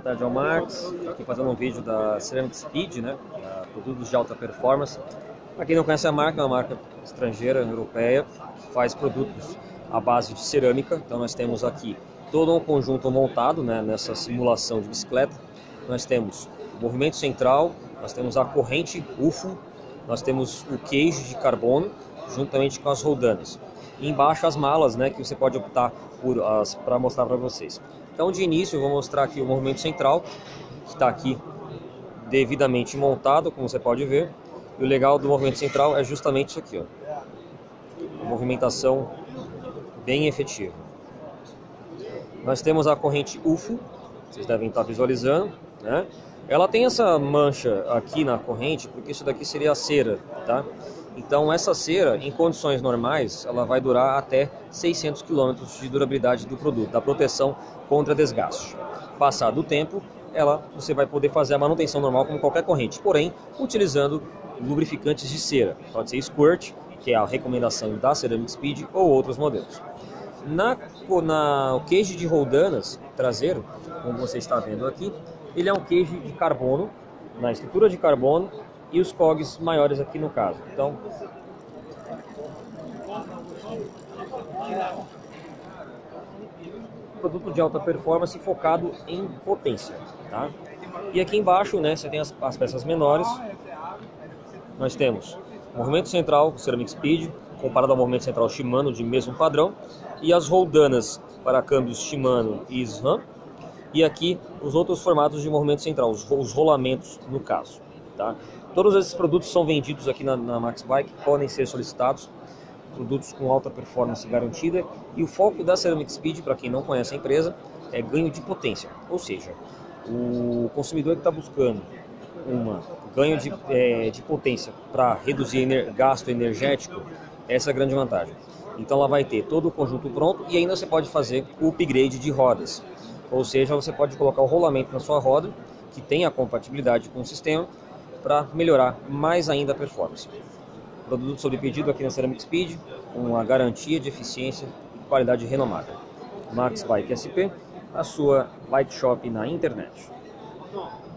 Boa tarde ao Marcos, aqui fazendo um vídeo da Ceramic Speed, né? Produtos de alta performance. Para quem não conhece a marca, é uma marca estrangeira, europeia, que faz produtos à base de cerâmica. Então nós temos aqui todo um conjunto montado, né, nessa simulação de bicicleta. Nós temos o movimento central, nós temos a corrente UFO, nós temos o cage de carbono, juntamente com as roldanas. E embaixo as malas, né, que você pode optar para mostrar para vocês. Então de início eu vou mostrar aqui o movimento central, que está aqui devidamente montado, como você pode ver. E o legal do movimento central é justamente isso aqui, ó. Uma movimentação bem efetiva. Nós temos a corrente UFO, vocês devem estar visualizando, né? Ela tem essa mancha aqui na corrente, porque isso daqui seria a cera, tá? Então essa cera, em condições normais, ela vai durar até 600 km de durabilidade do produto, da proteção contra desgaste. Passado o tempo, você vai poder fazer a manutenção normal como qualquer corrente, porém utilizando lubrificantes de cera. Pode ser Squirt, que é a recomendação da Ceramic Speed, ou outros modelos. O cage de roldanas traseiro, como você está vendo aqui, ele é um cage de carbono, na estrutura de carbono, e os cogs maiores aqui no caso. Então, produto de alta performance focado em potência, tá? E aqui embaixo, né, você tem as peças menores. Nós temos o movimento central Ceramic Speed, comparado ao movimento central Shimano de mesmo padrão, e as roldanas para câmbios Shimano e SRAM, e aqui os outros formatos de movimento central, os rolamentos no caso, tá? Todos esses produtos são vendidos aqui na Max Bike, podem ser solicitados, produtos com alta performance garantida, e o foco da Ceramic Speed, para quem não conhece a empresa, é ganho de potência, ou seja, o consumidor que está buscando ganho de potência para reduzir gasto energético, essa é a grande vantagem. Então ela vai ter todo o conjunto pronto e ainda você pode fazer o upgrade de rodas, ou seja, você pode colocar o rolamento na sua roda, que tem a compatibilidade com o sistema, para melhorar mais ainda a performance. Produto sob pedido aqui na Ceramic Speed, com uma garantia de eficiência e qualidade renomada. Max Bike SP, a sua bike shop na internet.